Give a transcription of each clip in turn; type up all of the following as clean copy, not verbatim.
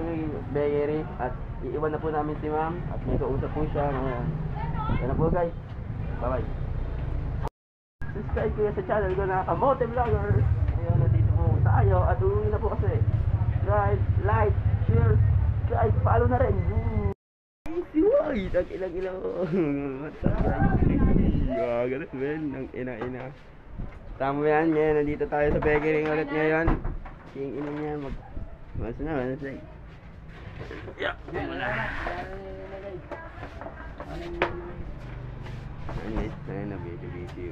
bakery at iiwan na po namin si ma'am at may kausap po siya ngayon. Yan na po guys. Bye-bye. Subscribe kayo sa channel ko na Kamote Vlogger. Ayun, nandito po tayo at uuwi na po kasi. Subscribe, like, share, subscribe, follow na rin. Siway! Ang ilang-ilang. Ganun men, ang ina-ina. Tama yan, ngayon nandito tayo sa bakery ulit ngayon. Yung ina niya mas na. Yeah. Ayun na, busy.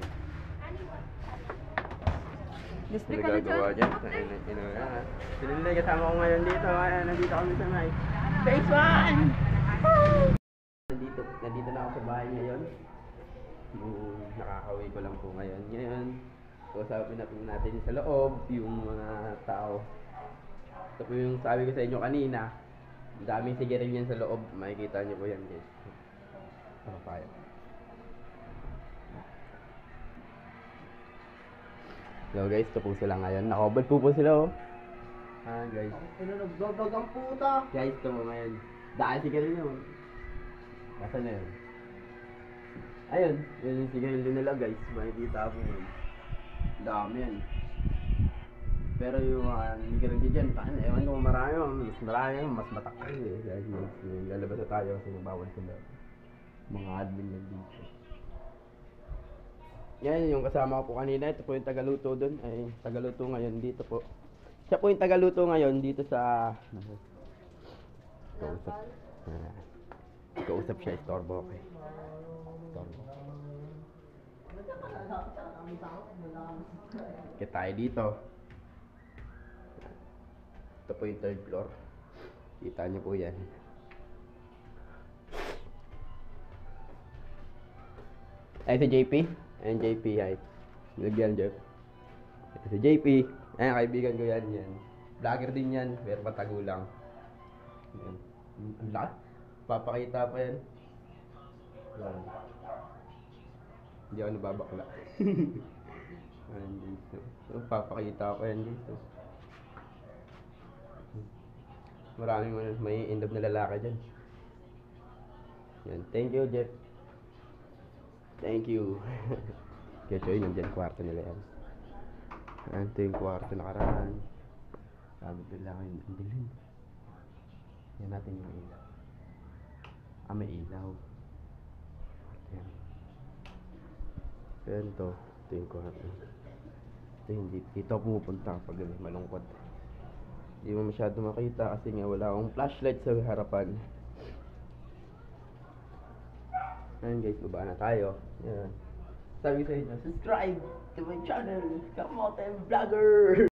Display ka na dyan. Sinunday kasama ko ngayon dito. Ayan, nandito kami sa may Phase 1! Nandito na ako sa bahay ngayon. Nakakauwi ko lang po ngayon. Ngayon, kausapin na po natin sa loob yung mga tao. Ito po yung sabi ko sa inyo kanina. Ang daming sigarilyan sa loob. Makikita nyo po yan guys. Papaya. Hello guys, ito po sila ngayon. Nakobad po sila oh. Guys. Nagdodog ang puta. Guys, ito po ngayon. Dahil sigarilyo. Nasaan na yun? Ayun, yun yung sigarilyo nila guys. Makikita po yun. Dami yan. Pero yung sigarilyo dyan, ewan ko marami, mas matakal eh. Guys, lalabas na tayo kasi nabawal sila. Mga admin lang dito. Yan yung kasama ko po kanina. Ito po yung tagaluto doon. Ay, tagaluto ngayon dito po. Siya po yung tagaluto ngayon dito sa... Kausap siya, istorbo. Okay. Istorbo. Kaya tayo dito. Ito po yung third floor. Kita niyo po yan. Ay, si JP. Ayan, JP, ay. Nagyan, Jeff. Si JP. Ayan, kaibigan ko yan. Vlogger din yan, pero patago lang. Ayan. Ang lahat. Papakita pa yan. Ayan. Hindi ako nababakla. Ayan, dito. So, papakita pa yan dito. Maraming may end up na lalaki dyan. Ayan. Thank you, Jeff. Thank you. Kaya choy, nandiyan kwarto nila yan. Ito yung kwarto nakaraan. Sabi ko lang yung dilim. Yan natin yung ilaw. May ilaw. Ayan. Ayan to. Ito yung kwarto. Ito hindi. Dito ako pumupunta kapag malungkot. Hindi mo masyado makita kasi nga wala akong flashlight sa harapan. Ayan guys, baba na tayo. Ayan. Sabi sa inyo, subscribe to my channel, Kamote Vlogger!